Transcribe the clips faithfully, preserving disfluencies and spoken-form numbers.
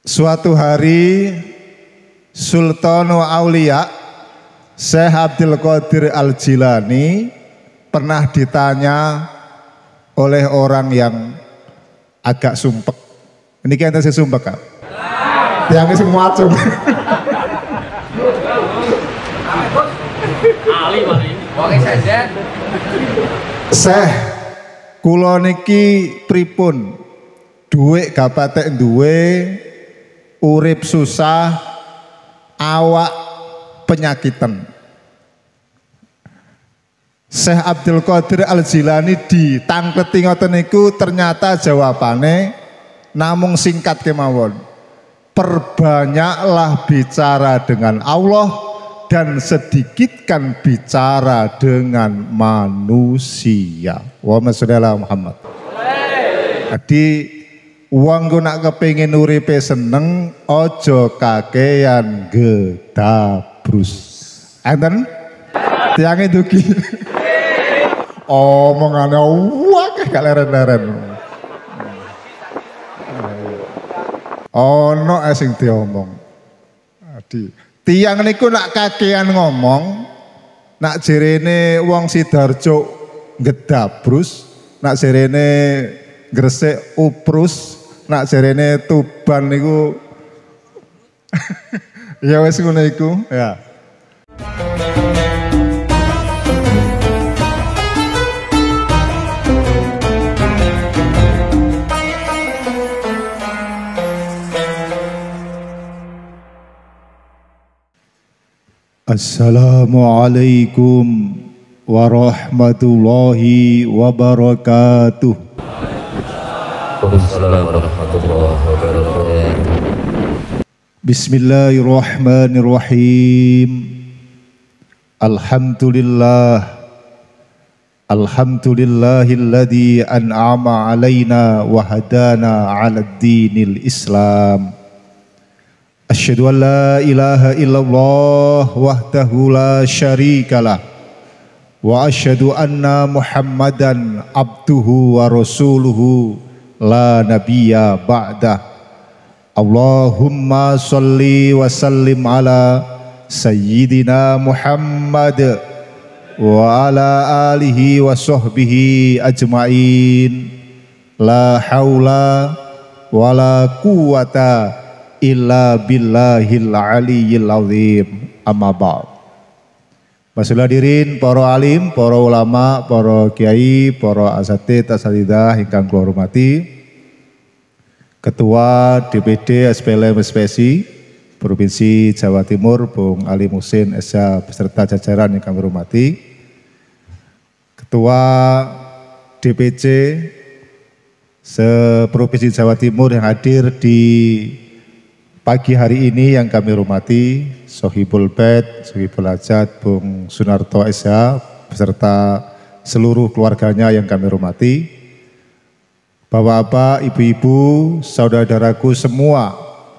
Suatu hari Sultanul Aulia Syekh Abdul Qadir Al-Jilani pernah ditanya oleh orang yang agak sumpek. Ini kan saya sumpek kan? Yang semua cum. Ali mari. Oke saja. Syekh, kula niki pripun? Duit gak patek duwe, urip susah, awak penyakitan. Syekh Abdul Qadir Al-Jilani ditangkleti ngoten niku, ternyata jawabane namung singkat kemawon. Perbanyaklah bicara dengan Allah dan sedikitkan bicara dengan manusia. Wa sallallahu Muhammad. Jadi wong ku nak kepengin uripe seneng ojo kakean gedabrus. Enten tiange dugi. Omongane wae gak leren-leren. Ono sing diomong. Adi, tiang niku nak kakean ngomong, nak jerene wong Sidoarjo gedabrus, nak jerene Gresik uprus, nak jerene Tuban niku ya wis ngono iku ya. Assalamualaikum warahmatullahi wabarakatuh. Bismillahirrahmanirrahim. Alhamdulillah. Alhamdulillahilladzi an'ama alaina wa hadana 'alad dinil Islam. Asyhadu an la ilaha illallah wahdahu la syarikalah wa asyhadu anna Muhammadan abduhu wa rasuluhu la nabiyya ba'dah. Allahumma sholli wa sallim ala sayyidina Muhammad wa ala alihi wa sahbihi ajmain. La haula wa la quwata illa billahil aliyyil azim. Amma ba'd. Masyaallah hadirin, para alim, para ulama, para kiai, para asatidz asatidzah ingkang kula hormati, Ketua D P D S P L M S P S I Provinsi Jawa Timur Bung Ali Muhsin S H beserta jajaran yang kami hormati, Ketua D P C se-Provinsi Jawa Timur yang hadir di pagi hari ini yang kami hormati, Sohibul Bait, Sohibul Hajat, Bung Sunarto S H beserta seluruh keluarganya yang kami hormati, bapak-bapak, ibu-ibu, saudara-saudaraku semua,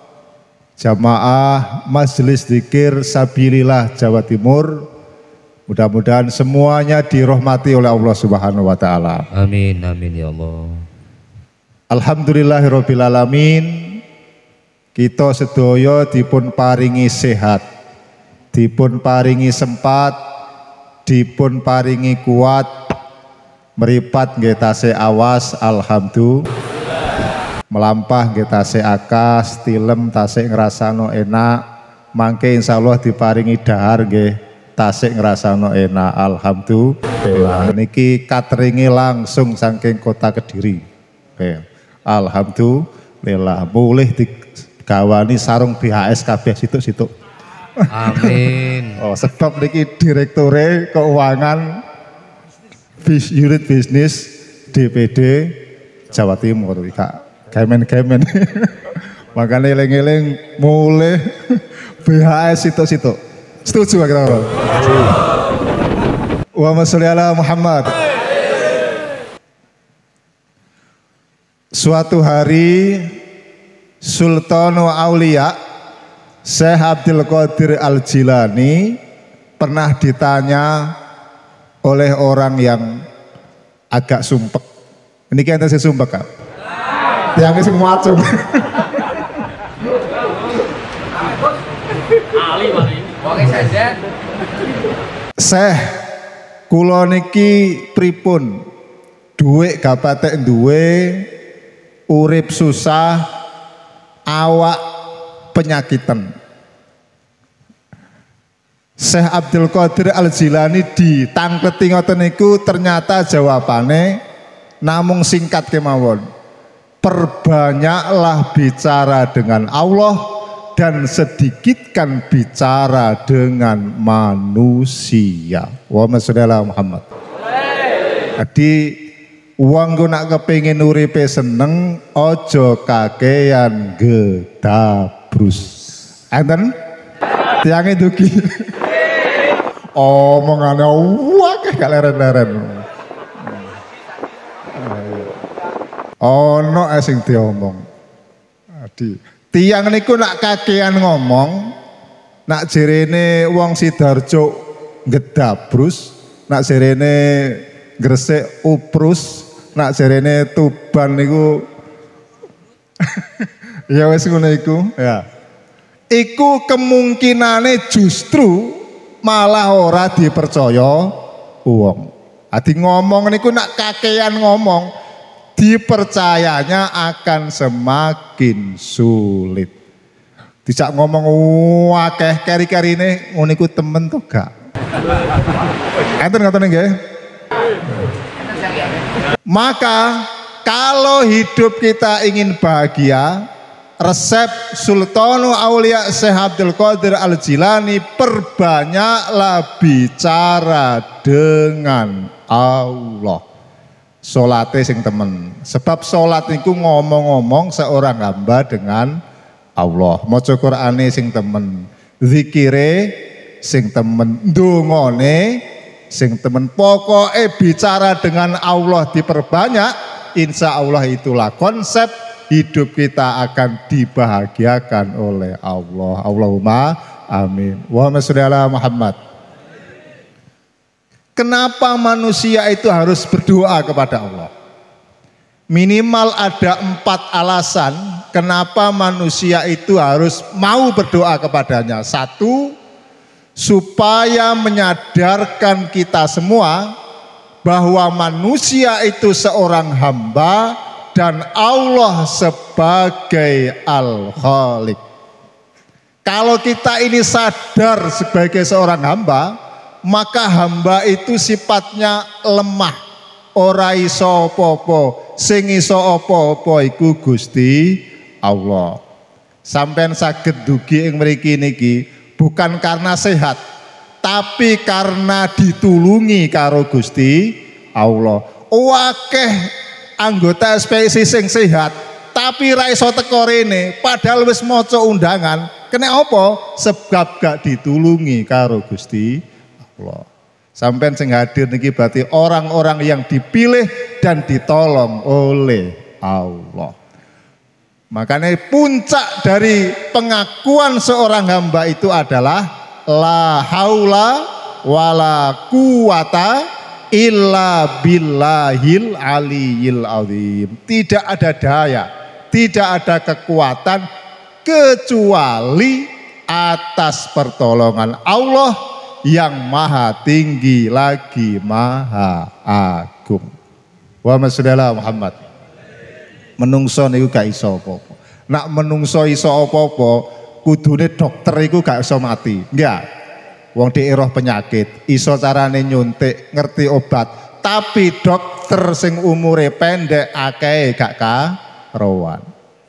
jamaah Majelis Dzikir Sabilillah Jawa Timur, mudah-mudahan semuanya dirahmati oleh Allah Subhanahu wa taala. Amin amin ya Allah. Alhamdulillahirabbil alamin. Kita sedaya dipun paringi sehat, dipun paringi sempat, dipun paringi kuat, meripat nggih tasih awas, alhamdulillah. Melampah nggih tasih akas, tilem tasih ngrasano enak, mangke insyaallah diparingi dahar nggih tasih ngrasano enak, alhamdulillah. Niki cateringe langsung saking kota Kediri. Alhamdulillah, boleh di gawani sarung B H S kabeh situk-situk. Amin. Oh, sebab niki direktore keuangan bis, unit bisnis D P D Jawa Timur, Kak. Gamen-gamen. Makanya eling-eling mulai B H S situk-situk. Setuju kita orang. Wa sholli ala Muhammad. Suatu hari Sultanul Aulia Syekh Abdul Qadir Al-Jilani pernah ditanya oleh orang yang agak sumpek. Ini kan saya sumpek kan? Yang semua cum. Ali mari. Wong saja. Seh kula niki pripun? Duit gak patek duwe, urip susah, awak penyakitan. Syekh Abdul Qadir Al-Jilani ditangkleti ngoten niku ternyata jawabane namung singkat kemawon. Perbanyaklah bicara dengan Allah dan sedikitkan bicara dengan manusia. Wa masallallahu Muhammad. Jadi wong ku nak kepengin uripe seneng aja kakean gedabrus. Enten tiange dugi. Omongane akeh gak leren-leren. Ono ae sing diomong. Adi, tiang niku nak kakean ngomong, nak jerene wong Sidoarjo gedabrus, nak jerene Gresik uprus, nak jerene Tuban niku ya wis ngono iku, ya. Iku kemungkinane justru malah ora dipercaya wong. Adi ngomong niku nak kakean ngomong, dipercayanya akan semakin sulit. Dijak ngomong akeh keri-kerine ngono iku temen to gak. Enten ngoten nggih. Maka kalau hidup kita ingin bahagia, resep Sultanul Aulia Syekh Abdul Qadir Al-Jilani, perbanyaklah bicara dengan Allah. Salate sing temen. Sebab salat niku ngomong-ngomong seorang hamba dengan Allah. Maca Qur'ane sing temen. Zikire sing temen. Ndongane sing temen. Pokoke bicara dengan Allah diperbanyak, insya Allah itulah konsep hidup kita akan dibahagiakan oleh Allah. Allahumma amin. Wa sholli ala Muhammad. Kenapa manusia itu harus berdoa kepada Allah? Minimal ada empat alasan kenapa manusia itu harus mau berdoa kepadanya. Satu, supaya menyadarkan kita semua bahwa manusia itu seorang hamba dan Allah sebagai Al-Khaliq. Kalau kita ini sadar sebagai seorang hamba, maka hamba itu sifatnya lemah, ora iso apa-apa, sing iso apa-apa iku Gusti Allah. Sampeyan saged dugi ing mriki niki bukan karena sehat, tapi karena ditulungi karo Gusti Allah. Wakeh anggota S P I sing sehat, tapi ra iso teko rene, padahal wis maca undangan. Kena apa? Sebab gak ditulungi karo Gusti Allah. Sampai sing hadir niki berarti orang-orang yang dipilih dan ditolong oleh Allah. Makanya puncak dari pengakuan seorang hamba itu adalah la haula wala quwata illa billahil aliyil azim. Tidak ada daya, tidak ada kekuatan kecuali atas pertolongan Allah yang maha tinggi lagi maha agung. Wa masallallahu Muhammad. Menungso niku gak iso apa-apa. Nak menungso iso apa-apa, kudune dokter iku gak iso mati. Enggak. Wong dhek roh penyakit, iso carane nyuntik, ngerti obat. Tapi dokter sing umure pendek akeh gak karuan.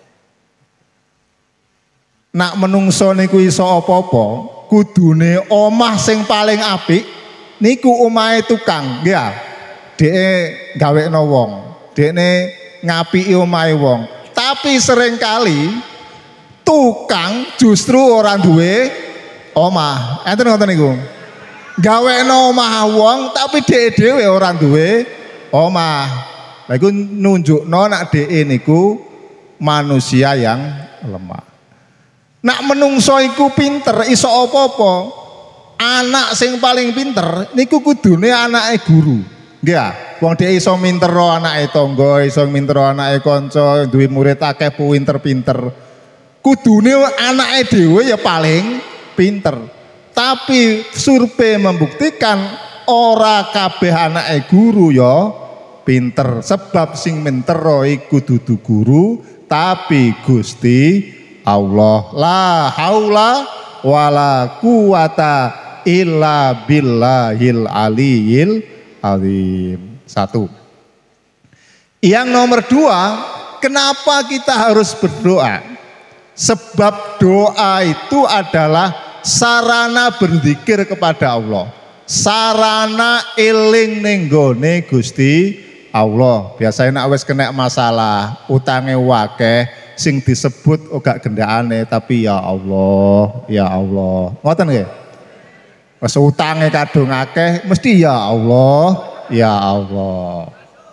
Nak menungso niku iso apa-apa, kudune omah sing paling apik niku omahe tukang, nggih. Dheke gawekno wong, dhekne ngapiki omahe wong. Tapi seringkali tukang justru ora duwe omah. Enten ngoten niku. Gawekno omah wong tapi dheke dhewe ora duwe omah. Lha iku nunjukno nek dheke niku manusia yang lemah. Nak menungso iku pinter iso apa-apa. Anak sing paling pinter niku kudune anake guru. Nggih, wong dhek iso mintero anake tangga, iso mintero anake kanca, duwe murid akeh pinter-pinter. Kudune anake dhewe ya paling pinter. Tapi survei membuktikan ora kabeh anake guru ya pinter. Sebab sing mentero iku dudu guru tapi Gusti Allah. La haula wala quwata illa billahil aliyil azim. Satu. Yang nomor dua, kenapa kita harus berdoa? Sebab doa itu adalah sarana berzikir kepada Allah, sarana eling ning nggone Gusti Allah. Biasanya nek wis kena masalah, utange wakeh, sing disebut ora gendakane tapi ya Allah, ya Allah. Ngoten nggih? Wis utange kadung akeh mesti ya Allah, ya Allah.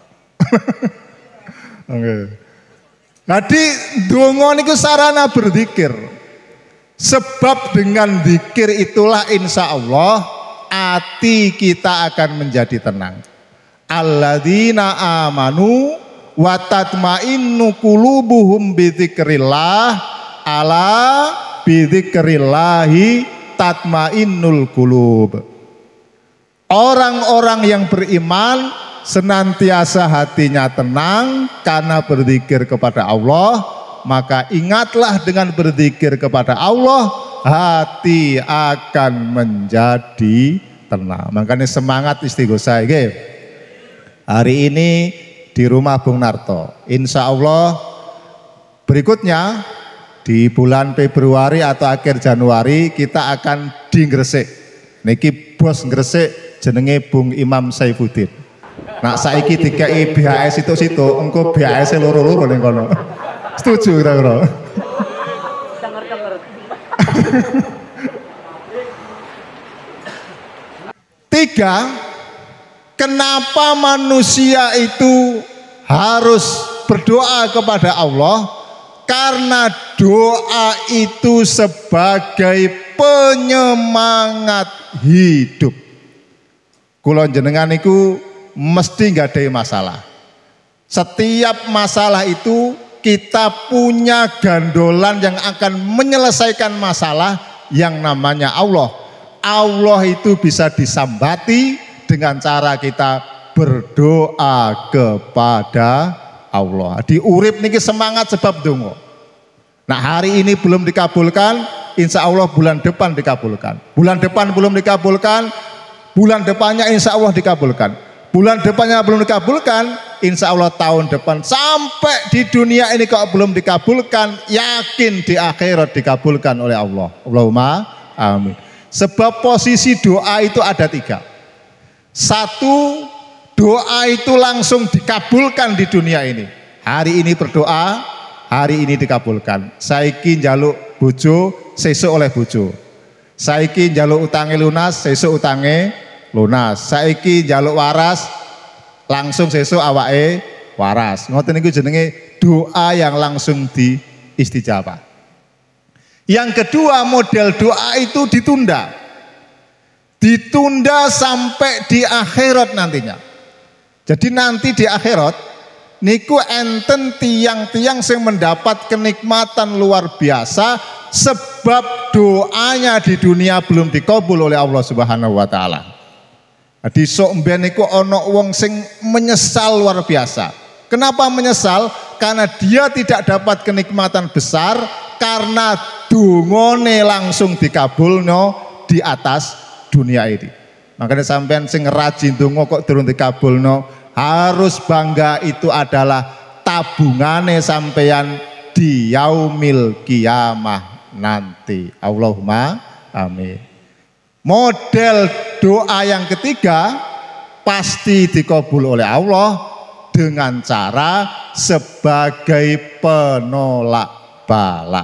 Oke. Jadi donga niku sarana berzikir. Sebab dengan zikir itulah insya Allah hati kita akan menjadi tenang. Alladzina amanu wa tatmainnu qulubuhum bidzikrillah ala bidzikrillahi tatmainnul qulub. Orang-orang yang beriman senantiasa hatinya tenang karena berzikir kepada Allah, maka ingatlah dengan berzikir kepada Allah hati akan menjadi tenang. Makanya semangat istighosah nggih. Hari ini di rumah Bung Narto, insya Allah berikutnya di bulan Februari atau akhir Januari kita akan di Gresik. Niki bos Gresik jenenge Bung Imam Saifuddin. Nah saiki dikai B H S itu situ, engko B H S loro-loro ning kono. Setuju kira-kira? Tiga, kenapa manusia itu harus berdoa kepada Allah? Karena doa itu sebagai penyemangat hidup. Kula jenengan iku mesti nggak ada masalah. Setiap masalah itu kita punya gandolan yang akan menyelesaikan masalah yang namanya Allah. Allah itu bisa disambati dengan cara kita berdoa kepada Allah. Di urip niki semangat sebab dongo. Nah hari ini belum dikabulkan, insya Allah bulan depan dikabulkan. Bulan depan belum dikabulkan, bulan depannya insya Allah dikabulkan. Bulan depannya belum dikabulkan, insya Allah tahun depan. Sampai di dunia ini kalau belum dikabulkan, yakin di akhirat dikabulkan oleh Allah. Allahumma amin. Sebab posisi doa itu ada tiga. Satu, doa itu langsung dikabulkan di dunia ini. Hari ini berdoa, hari ini dikabulkan. Saiki njaluk bojo, sesuk oleh bojo. Saiki njaluk utange lunas, sesuk utange lunas. Saiki njaluk waras, langsung sesuk awake waras. Ngoten niku jenenge doa yang langsung diistijabah. Yang kedua, model doa itu ditunda. Ditunda sampai di akhirat nantinya. Jadi nanti di akhirat niku enten tiang-tiang yang mendapat kenikmatan luar biasa sebab doanya di dunia belum dikabul oleh Allah Subhanahu wa taala. Di sok mben niku ana wong sing menyesal luar biasa. Kenapa menyesal? Karena dia tidak dapat kenikmatan besar karena dungone langsung dikabulno di atas dunia ini. Makanya sampean sing rajin donga kok durung dikabulno, harus bangga, itu adalah tabungane sampean di yaumil kiamah nanti. Allahumma amin. Model doa yang ketiga pasti dikabul oleh Allah dengan cara sebagai penolak bala.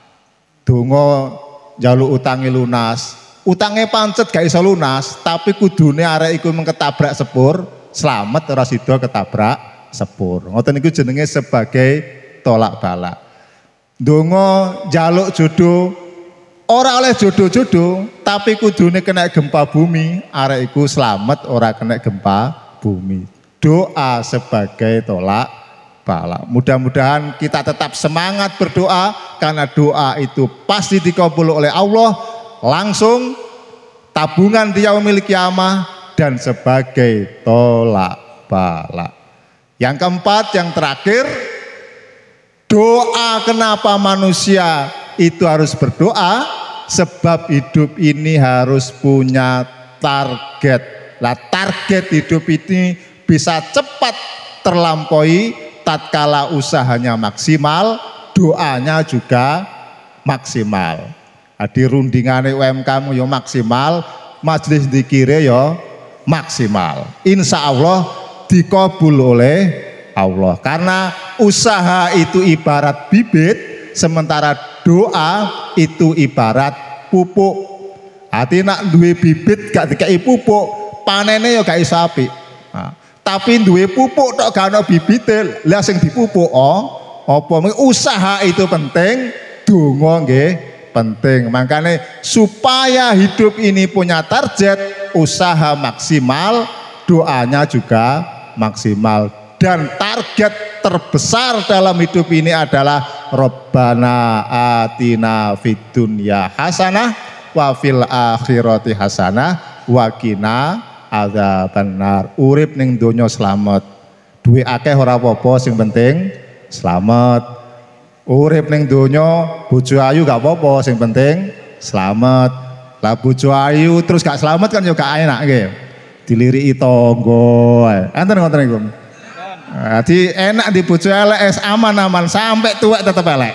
Donga njaluk utange lunas, utange pancet gak iso lunas, tapi kudune arek iku mengketabrak sepur, selamat ora sida ketabrak sepur. Ngoten niku jenenge sebagai tolak bala. Donga njaluk jodoh, ora oleh jodoh-jodoh, tapi kudune kena gempa bumi, arek iku selamat ora kena gempa bumi. Doa sebagai tolak bala. Mudah-mudahan kita tetap semangat berdoa karena doa itu pasti dikabul oleh Allah langsung, tabungan di yaumil kiamah, dan sebagai tolak bala. Yang keempat, yang terakhir, doa. Kenapa manusia itu harus berdoa? Sebab hidup ini harus punya target. Lah target hidup ini bisa cepat terlampaui tatkala usahanya maksimal, doanya juga maksimal. Di rundingane U M K mu yo maksimal, majelis dzikire yo maksimal. Insya Allah dikabul oleh Allah. Karena usaha itu ibarat bibit, sementara doa itu ibarat pupuk. Hati nak duwe bibit gak dikai pupuk, panene yo gak iso apik. Nah, tapi duwe pupuk tok gak ono bibite, lha sing dipupuk oh apa usaha itu penting, donga nggih penting. Makanya supaya hidup ini punya target, usaha maksimal, doanya juga maksimal. Dan target terbesar dalam hidup ini adalah Rabbana atina fid dunya hasanah wa fil akhirati hasanah wa qina adzabannar. Urip ning donya slamet. Duwe akeh ora apa-apa, sing penting slamet. Urip ning donya bojo ayu gak apa-apa, sing penting slamet. Lah bojo ayu terus gak slamet kan yo gak enak nggih. Diliriki tangga. Enten ngoten niku. Jadi enak di bojo elek aman-aman sampai tua tetap elek.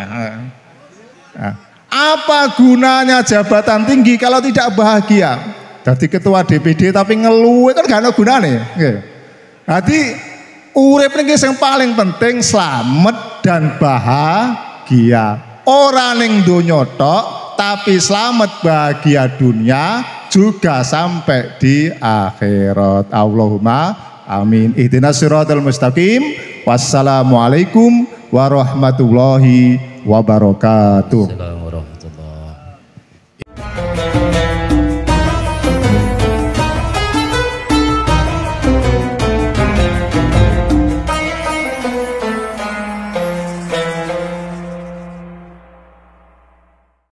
Apa gunanya jabatan tinggi kalau tidak bahagia? Jadi ketua D P D tapi ngeluh kan gak ada gunanya. Jadi urip ini yang paling penting selamat dan bahagia. Orang yang donya tok tapi selamat bahagia dunia juga sampai di akhirat. Allahumma amin. Ihdinas siratal mustaqim. Wassalamualaikum warahmatullahi wabarakatuh.